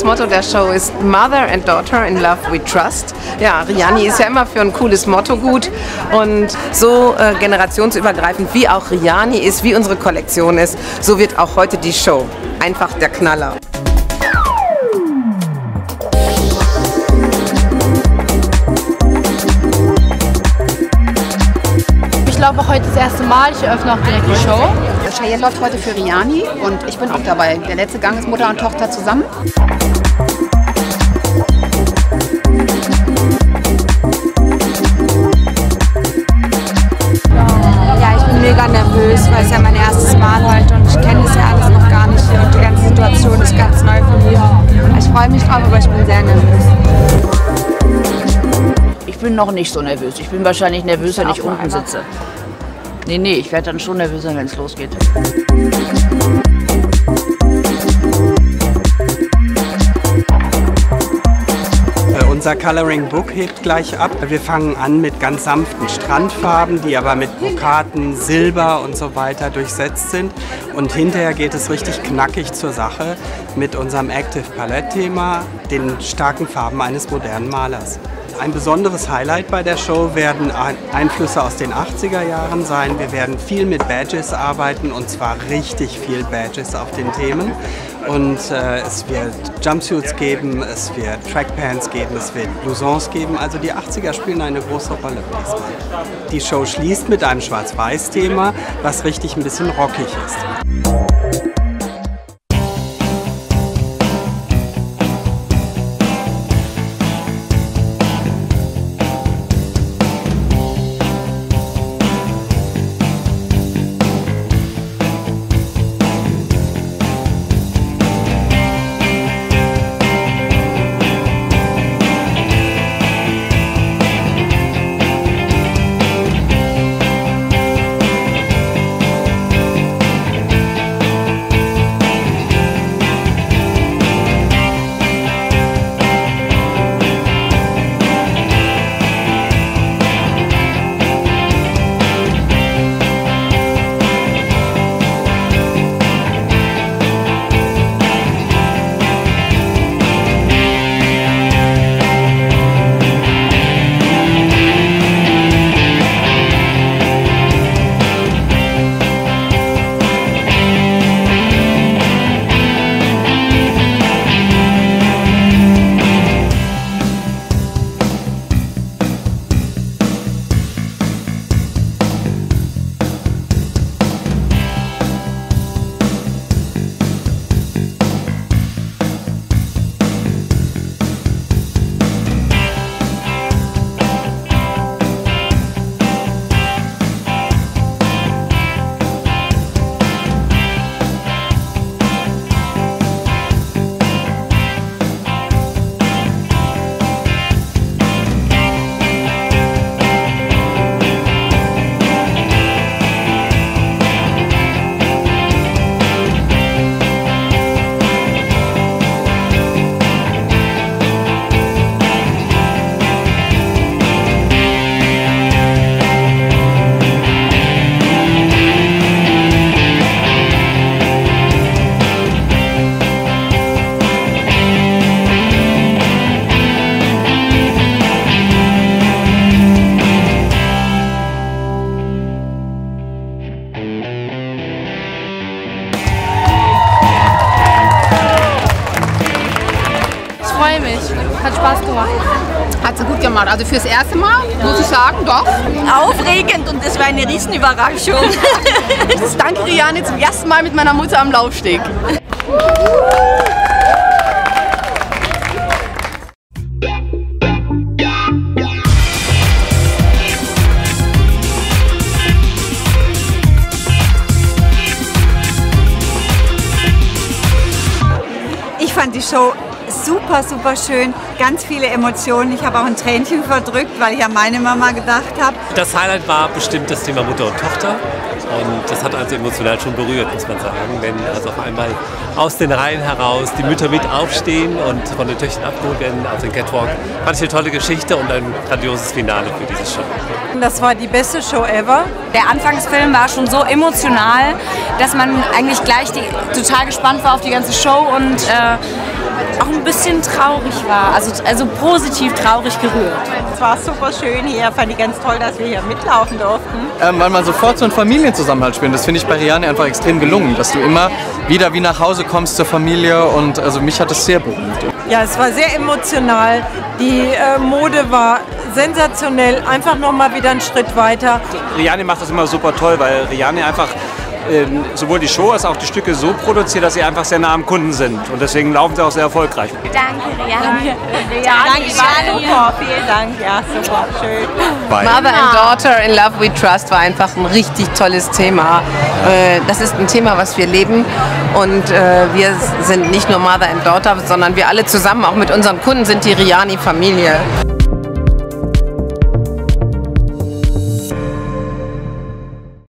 Motto der Show ist Mother and Daughter in Love We Trust. Ja, Riani ist ja immer für ein cooles Motto gut und so generationsübergreifend wie auch Riani ist, wie unsere Kollektion ist, so wird auch heute die Show. Einfach der Knaller. Ich laufe heute das erste Mal, ich eröffne auch direkt die Show. Cheyenne läuft heute für Riani und ich bin auch dabei. Der letzte Gang ist Mutter und Tochter zusammen. Ja, ich bin mega nervös, weil es ja mein erstes Mal heute und ich kenne das ja alles noch gar nicht und die ganze Situation ist ganz neu für mich. Ich freue mich drauf, aber ich bin sehr nervös. Ich bin noch nicht so nervös. Ich bin wahrscheinlich nervös, wenn ich unten sitze. Nee, ich werde dann schon nervöser, wenn es losgeht. Unser Coloring Book hebt gleich ab. Wir fangen an mit ganz sanften Strandfarben, die aber mit Brokaten, Silber und so weiter durchsetzt sind. Und hinterher geht es richtig knackig zur Sache mit unserem Active Palette-Thema, den starken Farben eines modernen Malers. Ein besonderes Highlight bei der Show werden Einflüsse aus den 80er Jahren sein. Wir werden viel mit Badges arbeiten und zwar richtig viel Badges auf den Themen. Und es wird Jumpsuits geben, es wird Trackpants geben, es wird Blousons geben. Also die 80er spielen eine große Rolle diesmal. Die Show schließt mit einem Schwarz-Weiß-Thema, was richtig ein bisschen rockig ist. Ich freue mich. Hat Spaß gemacht. Hat sie gut gemacht. Also fürs erste Mal, muss ich sagen, doch. Aufregend und das war eine Riesenüberraschung. Ich danke Riani zum ersten Mal mit meiner Mutter am Laufsteg. Ich fand die Show super, super schön, ganz viele Emotionen. Ich habe auch ein Tränchen verdrückt, weil ich an meine Mama gedacht habe. Das Highlight war bestimmt das Thema Mutter und Tochter. Und das hat also emotional schon berührt, muss man sagen, wenn also auf einmal aus den Reihen heraus die Mütter mit aufstehen und von den Töchtern abgeholt werden auf den Catwalk. Fand ich eine tolle Geschichte und ein grandioses Finale für diese Show. Das war die beste Show ever. Der Anfangsfilm war schon so emotional, dass man eigentlich gleich total gespannt war auf die ganze Show und auch ein bisschen traurig war, also positiv traurig gerührt. Es war super schön hier, fand ich ganz toll, dass wir hier mitlaufen durften. Weil man sofort so einen Familienzusammenhalt spürt. Das finde ich bei Riani einfach extrem gelungen, dass du immer wieder wie nach Hause kommst zur Familie und also mich hat es sehr berührt. Ja, es war sehr emotional. Die Mode war sensationell, einfach nochmal wieder einen Schritt weiter. Riani macht das immer super toll, weil Riani einfach sowohl die Show als auch die Stücke so produziert, dass sie einfach sehr nah am Kunden sind. Und deswegen laufen sie auch sehr erfolgreich. Danke, Riani. Danke, war super. Vielen Dank. Ja, super. Schön. Mother and Daughter in Love We Trust war einfach ein richtig tolles Thema. Das ist ein Thema, was wir leben. Und wir sind nicht nur Mother and Daughter, sondern wir alle zusammen, auch mit unseren Kunden, sind die Riani-Familie.